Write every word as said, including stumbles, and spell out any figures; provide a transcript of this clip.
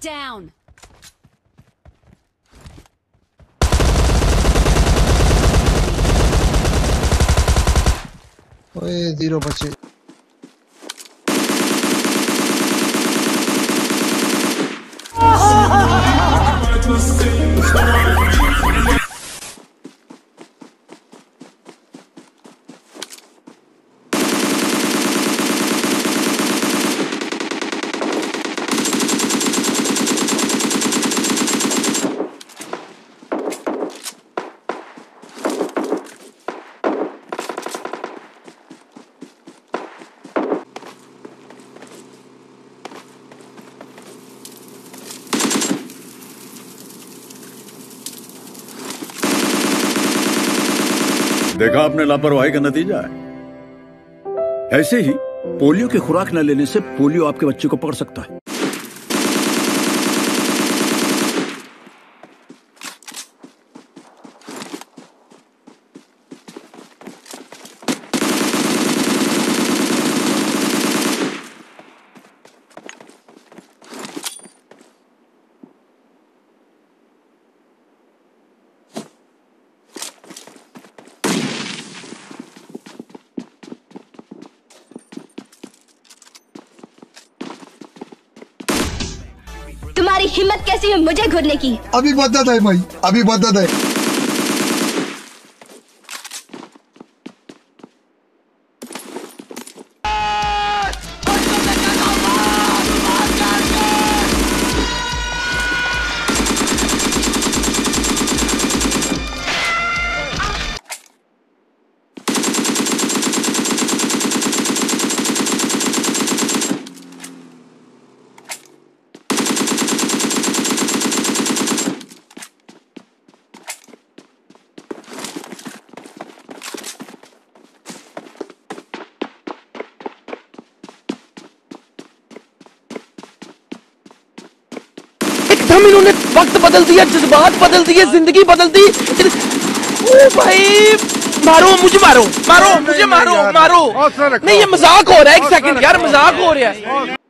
down. ओए zero बचे। देखा आपने लापरवाही का नतीजा है। ऐसे ही पोलियो की खुराक न लेने से पोलियो आपके बच्चे को पकड़ सकता है। तुम्हारी हिम्मत कैसी है मुझे घूरने की? अभी बदत है भाई, अभी बदत है। एकदम इन्होंने वक्त बदल दिया, जज्बात बदल दिए, जिंदगी बदल दी। ओ भाई मारो मुझे, मारो मारो मुझे, मारो मारो। नहीं ये मजाक हो रहा है, एक सेकंड यार, मजाक हो रहा है।